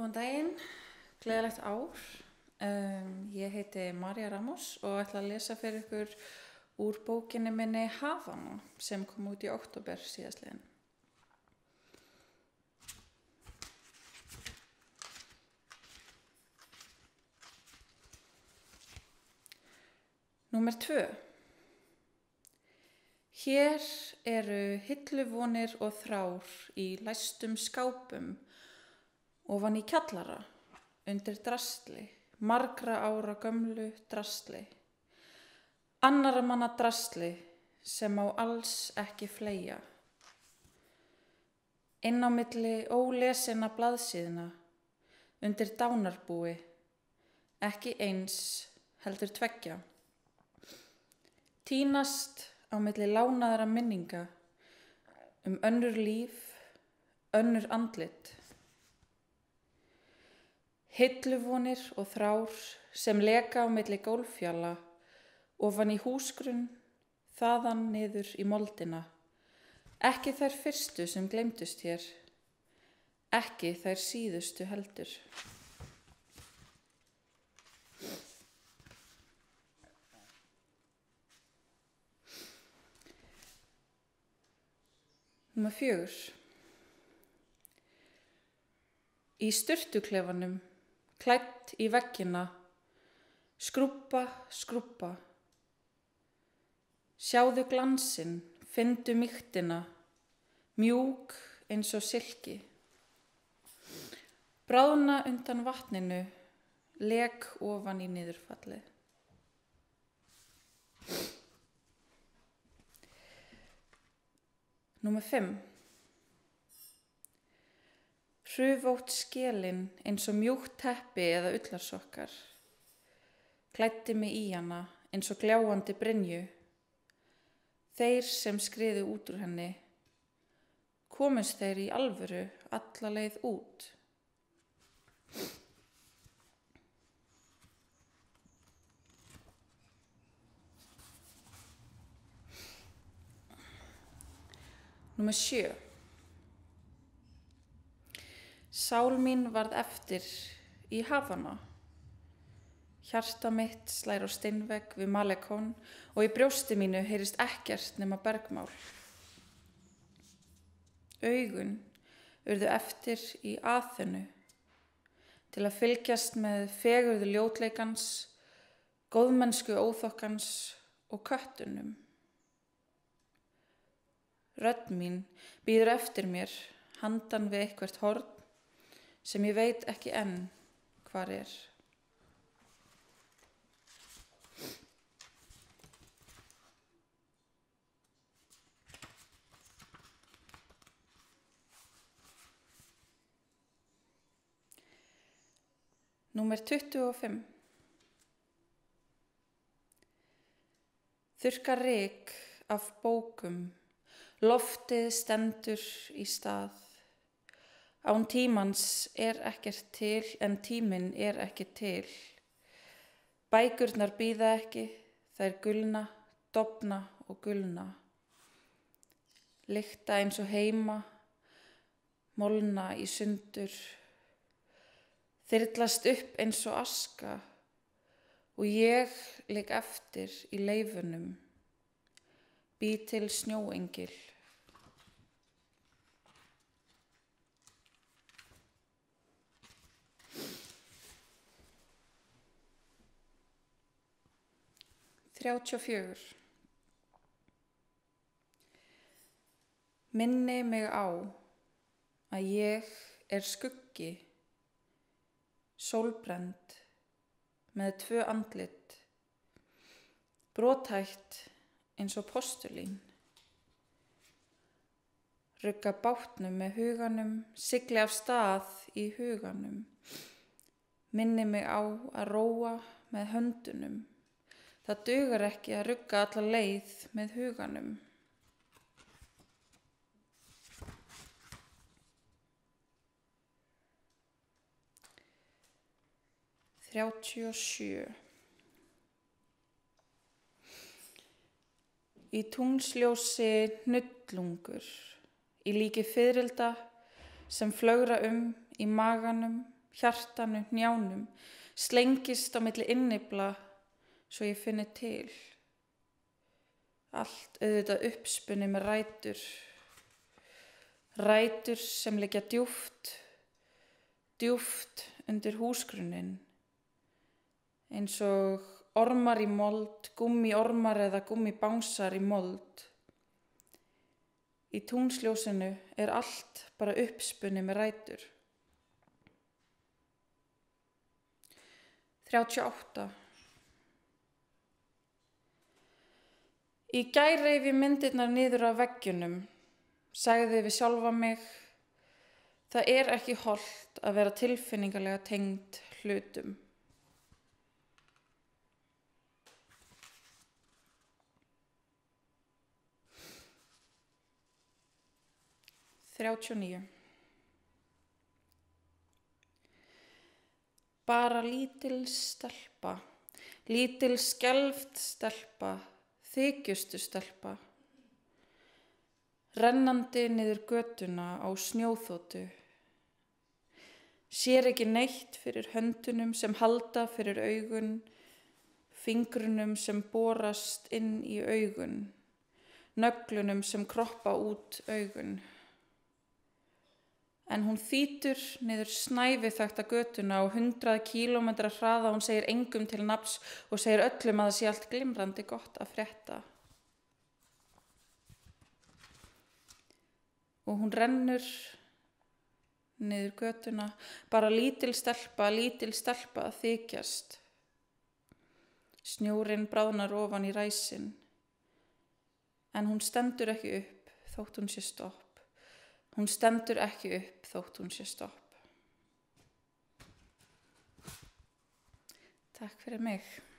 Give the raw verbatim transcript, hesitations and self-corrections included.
Góðan daginn, gleðilegt ár. Um, ég heiti María Ramos og ætla að lesa fyrir ykkur úr bókinni minni Havana sem kom út í október síðastliðinn. Númer tvö. Hér eru hilluvonir og þrár í læstum skápum ofan í kjallara, undir drasli, margra ára gömlu drasli. Annara manna drasli sem á alls ekki fleygja. Inn á milli ólesinna blaðsíðna, undir dánarbúi, ekki eins heldur tveggja. Tínast á milli lánaðra minninga um önnur líf, önnur andlit. Hilluvonir og þrár sem leka á milli gólffjala, ofan í húsgrunn, þaðan niður í moldina. Ekki þær fyrstu sem gleymdust hér, ekki þær síðustu heldur. Númer fjögur. Í sturtuklefanum, klædd í veggina, skrúbba, skrúbba. Sjáðu glansinn, finndu mýktina, mjúk eins og silki. Bráðna undan vatninu, lek ofan í niðurfallið. Númer fimm. Hrufótt skelin eins og mjúkt teppi eða ullarsokkar. Klæddi mig í hana eins og gljáandi brynju. Þeir sem skriðu út úr henni, komust þeir í alvöru alla leið út. Númer sjö. Sál mín varð eftir í Havana. Hjarta mitt slær á steinvegg við Malecón og í brjósti mínu heyrist ekkert nema bergmál. Augun urðu eftir í Aþenu til að fylgjast með fegurð ljótleikans, góðmennsku óþokkans og köttunum. Rödd mín bíður eftir mér handan við eitthvert horn sem ég veit ekki enn hvar er. Númer tuttugu og fimm. Þurrka ryk af bókum, loftið stendur í stað. Án tímans er ekkert til en tíminn er ekki til. Bækurnar bíða ekki, þær gulna, dofna og gulna. Lykta eins og heima, molna í sundur. Þyrlast upp eins og aska og ég ligg eftir í leifunum. Bý til snjóengil. þrjátíu og fjögur. Minni mig á að ég er skuggi, sólbrennd með tvö andlit, brothætt eins og postulín. Rugga bátnum með huganum, sigli af stað í huganum. Minni mig á að róa með höndunum. Það dugar ekki að rugga alla leið með huganum. þrjátíu og sjö. Í tunglsljósi hnullungur, í líki fiðrilda sem flögra um í maganum hjartanu, njánum, slengist á milli innibla svo ég finni til. Allt auðvitað uppspunni með rætur. Rætur sem liggja djúpt, djúpt undir húsgrunnin. Eins og ormar í mold, gúmmíormar eða gúmmíbangsar í mold. Í túnsljósinu er allt bara uppspunni með rætur. þrjátíu og átta. Í gær reif ég myndirnar niður af veggjunum, sagði við sjálfa mig, það er ekki hollt að vera tilfinningalega tengd hlutum. þrjátíu og níu. Bara lítil stelpa, lítil skelfd stelpa, þykjustu stelpa, rennandi niður götuna á snjóþotu. Sér ekki neitt fyrir höndunum sem halda fyrir augun, fingrunum sem borast inn í augun, nöglunum sem kroppa út augun. En hún þýtur niður snæviþakta götuna á hundrað kílómetra hraða. Hún segir engum til nafns og segir öllum að það sé allt glimrandi gott að frétta. Og hún rennur niður götuna, bara lítil stelpa, lítil stelpa að þykjast. Snjórinn bráðnar ofan í ræsin, en hún stendur ekki upp þótt hún sé stopp. Hún stendur ekki upp þótt hún sé stopp. Takk fyrir mig.